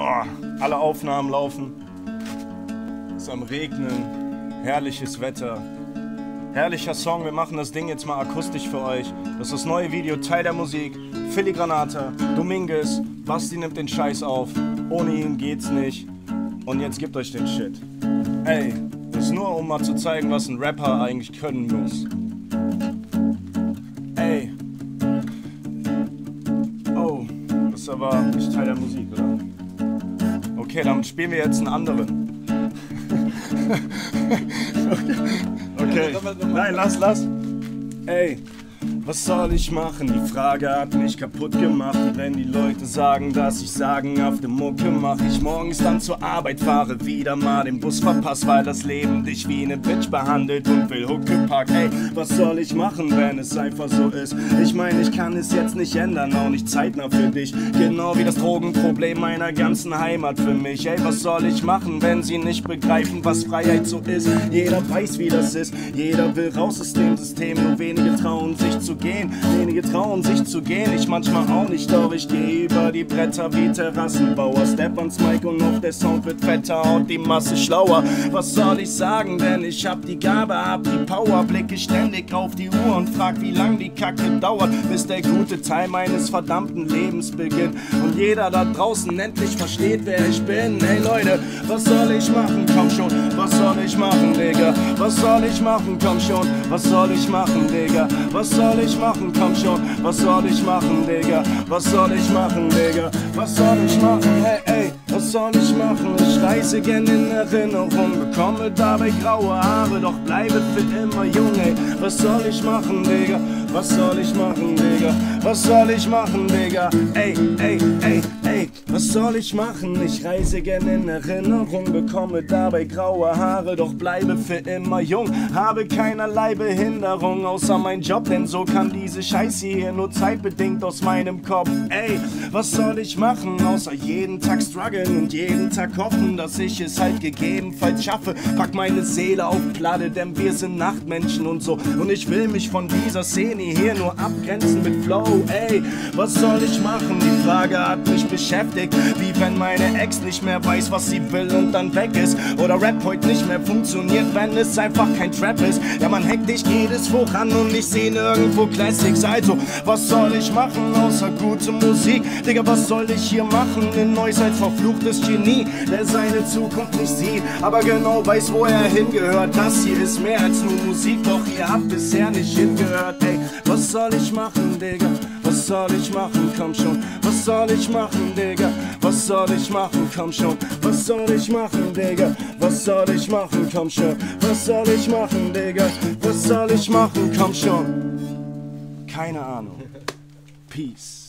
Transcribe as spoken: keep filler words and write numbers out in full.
Oh, alle Aufnahmen laufen. Es ist am Regnen. Herrliches Wetter. Herrlicher Song. Wir machen das Ding jetzt mal akustisch für euch. Das ist das neue Video, Teil der Musik. Filigranata, Dominguez, Basti nimmt den Scheiß auf. Ohne ihn geht's nicht. Und jetzt gebt euch den Shit. Ey, das ist nur, um mal zu zeigen, was ein Rapper eigentlich können muss. Ey. Oh, das ist aber nicht Teil der Musik, oder? Okay, dann spielen wir jetzt einen anderen. Okay, nein, lass, lass. Ey, was soll ich machen? Die Frage hat mich kaputt gemacht. Und wenn die Leute sagen, dass ich sagenhafte Mucke mach, ich morgens dann zur Arbeit fahre, wieder mal den Bus verpass, weil das Leben dich wie eine Bitch behandelt und will Huckepack. Ey, was soll ich machen, wenn es einfach so ist? Ich meine, ich kann es jetzt nicht ändern, auch nicht zeitnah für dich. Genau wie das Drogenproblem meiner ganzen Heimat für mich. Ey, was soll ich machen, wenn sie nicht begreifen, was Freiheit so ist? Jeder weiß, wie das ist. Jeder will raus aus dem System, nur wenige trauen sich zu gehen. Wenige trauen sich zu gehen, ich manchmal auch nicht, doch ich geh über die Bretter wie Terrassenbauer. Step ans Mic und auf der Sound wird fetter und die Masse schlauer. Was soll ich sagen, denn ich hab die Gabe, hab die Power, blicke ständig auf die Uhr und frag, wie lang die Kacke dauert, bis der gute Teil meines verdammten Lebens beginnt und jeder da draußen endlich versteht, wer ich bin. Hey Leute, was soll ich machen? Komm schon, was soll ich machen, Digga? Was soll ich machen? Komm schon, was soll ich machen, Digga? Was soll ich machen? Komm schon, was soll ich machen, Digga? Was soll ich machen, Digga? Was soll ich machen? Hey, ey, was soll ich machen? Ich reise gern in Erinnerung, bekomme dabei graue Haare, doch bleibe für immer jung, ey. Was soll ich machen, Digga? Was soll ich machen, Digga? Was soll ich machen, Digga? Ey, ey, ey, ey, was soll ich machen? Ich reise gern in Erinnerung, bekomme dabei graue Haare, doch bleibe für immer jung. Habe keinerlei Behinderung, außer mein Job, denn so kann diese Scheiße hier nur zeitbedingt aus meinem Kopf. Ey, was soll ich machen, außer jeden Tag strugglen und jeden Tag hoffen, dass ich es halt gegebenenfalls schaffe. Pack meine Seele auf Platte, denn wir sind Nachtmenschen und so. Und ich will mich von dieser Szene hier nur abgrenzen mit Flow. Ey, was soll ich machen? Die Frage hat mich beschäftigt, wie wenn meine Ex nicht mehr weiß, was sie will und dann weg ist. Oder Rap heute nicht mehr funktioniert, wenn es einfach kein Trap ist. Ja, man hektisch geht es voran und ich seh nirgendwo Classics. Also, was soll ich machen, außer gute Musik? Digga, was soll ich hier machen? Ein Neuzeit verfluchtes Genie, der seine Zukunft nicht sieht, aber genau weiß, wo er hingehört. Das hier ist mehr als nur Musik, doch ihr habt bisher nicht hingehört. Ey, was soll ich machen, Digga? Was soll ich machen? Komm schon. Was soll ich machen, Digga? Was soll ich machen? Komm schon. Was soll ich machen, Digga? Was soll ich machen? Komm schon. Was soll ich machen, Digga? Was soll ich machen? Komm schon. Keine Ahnung. Peace.